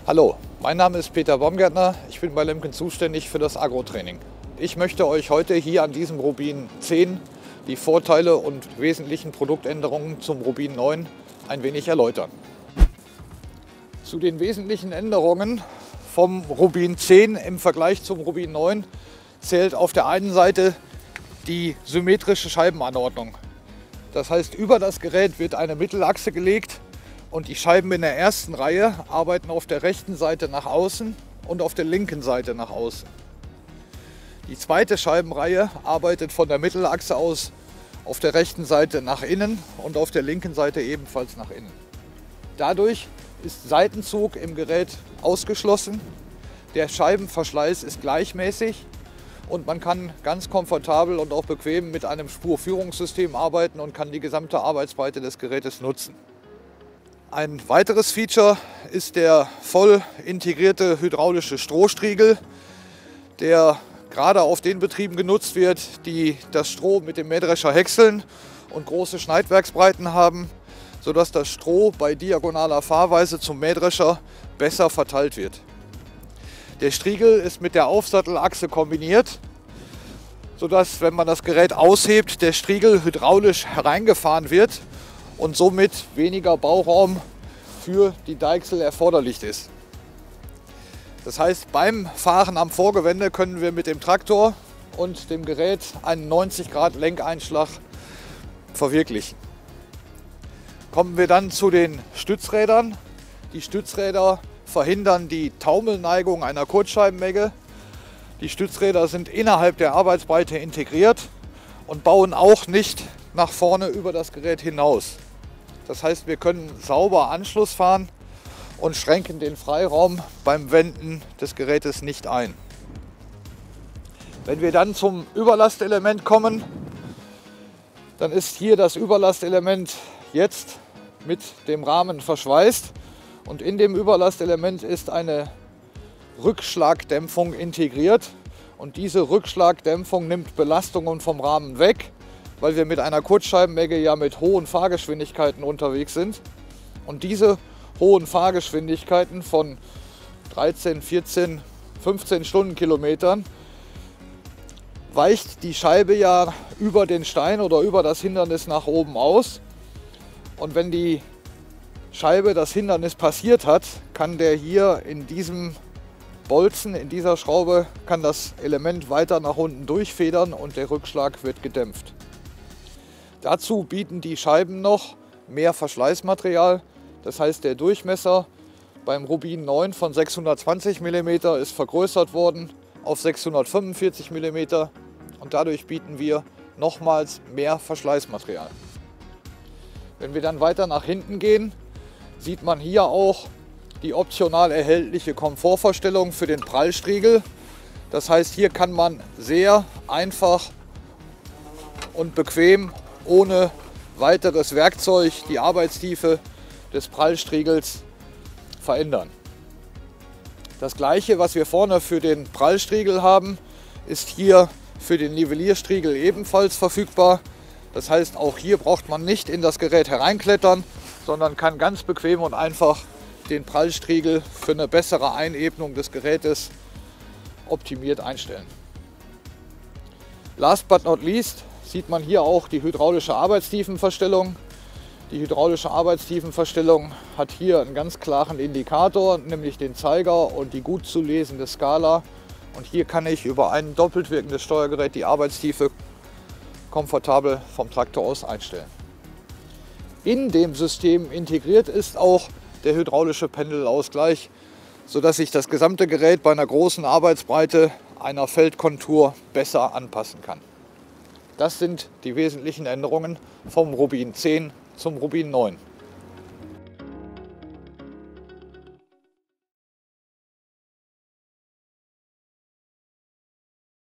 Hallo, mein Name ist Peter Baumgärtner, ich bin bei Lemken zuständig für das Agrotraining. Ich möchte euch heute hier an diesem Rubin 10 die Vorteile und wesentlichen Produktänderungen zum Rubin 9 ein wenig erläutern. Zu den wesentlichen Änderungen vom Rubin 10 im Vergleich zum Rubin 9 zählt auf der einen Seite die symmetrische Scheibenanordnung. Das heißt, über das Gerät wird eine Mittelachse gelegt und die Scheiben in der ersten Reihe arbeiten auf der rechten Seite nach außen und auf der linken Seite nach außen. Die zweite Scheibenreihe arbeitet von der Mittelachse aus auf der rechten Seite nach innen und auf der linken Seite ebenfalls nach innen. Dadurch ist Seitenzug im Gerät ausgeschlossen, der Scheibenverschleiß ist gleichmäßig und man kann ganz komfortabel und auch bequem mit einem Spurführungssystem arbeiten und kann die gesamte Arbeitsbreite des Gerätes nutzen. Ein weiteres Feature ist der voll integrierte hydraulische Strohstriegel, der gerade auf den Betrieben genutzt wird, die das Stroh mit dem Mähdrescher häckseln und große Schneidwerksbreiten haben, sodass das Stroh bei diagonaler Fahrweise zum Mähdrescher besser verteilt wird. Der Striegel ist mit der Aufsattelachse kombiniert, sodass, wenn man das Gerät aushebt, der Striegel hydraulisch hereingefahren wird und somit weniger Bauraum für die Deichsel erforderlich ist. Das heißt, beim Fahren am Vorgewende können wir mit dem Traktor und dem Gerät einen 90 Grad Lenkeinschlag verwirklichen. Kommen wir dann zu den Stützrädern. Die Stützräder verhindern die Taumelneigung einer Kurzscheibenmegge. Die Stützräder sind innerhalb der Arbeitsbreite integriert und bauen auch nicht nach vorne über das Gerät hinaus. Das heißt, wir können sauber Anschluss fahren und schränken den Freiraum beim Wenden des Gerätes nicht ein. Wenn wir dann zum Überlastelement kommen, dann ist hier das Überlastelement jetzt mit dem Rahmen verschweißt und in dem Überlastelement ist eine Rückschlagdämpfung integriert und diese Rückschlagdämpfung nimmt Belastungen vom Rahmen weg, weil wir mit einer Kurzscheibenmegge ja mit hohen Fahrgeschwindigkeiten unterwegs sind und diese hohen Fahrgeschwindigkeiten von 13, 14, 15 Stundenkilometern weicht die Scheibe ja über den Stein oder über das Hindernis nach oben aus. Und wenn die Scheibe das Hindernis passiert hat, kann der hier in diesem Bolzen, in dieser Schraube, kann das Element weiter nach unten durchfedern und der Rückschlag wird gedämpft. Dazu bieten die Scheiben noch mehr Verschleißmaterial. Das heißt, der Durchmesser beim Rubin 9 von 620 mm ist vergrößert worden auf 645 mm und dadurch bieten wir nochmals mehr Verschleißmaterial. Wenn wir dann weiter nach hinten gehen, sieht man hier auch die optional erhältliche Komfortverstellung für den Prallstriegel. Das heißt, hier kann man sehr einfach und bequem ohne weiteres Werkzeug die Arbeitstiefe des Prallstriegels verändern. Das gleiche, was wir vorne für den Prallstriegel haben, ist hier für den Nivellierstriegel ebenfalls verfügbar. Das heißt, auch hier braucht man nicht in das Gerät hereinklettern, sondern kann ganz bequem und einfach den Prallstriegel für eine bessere Einebnung des Gerätes optimiert einstellen. Last but not least sieht man hier auch die hydraulische Arbeitstiefenverstellung. Die hydraulische Arbeitstiefenverstellung hat hier einen ganz klaren Indikator, nämlich den Zeiger und die gut zu lesende Skala. Und hier kann ich über ein doppelt wirkendes Steuergerät die Arbeitstiefe komfortabel vom Traktor aus einstellen. In dem System integriert ist auch der hydraulische Pendelausgleich, sodass sich das gesamte Gerät bei einer großen Arbeitsbreite einer Feldkontur besser anpassen kann. Das sind die wesentlichen Änderungen vom Rubin 10 zum Rubin 9.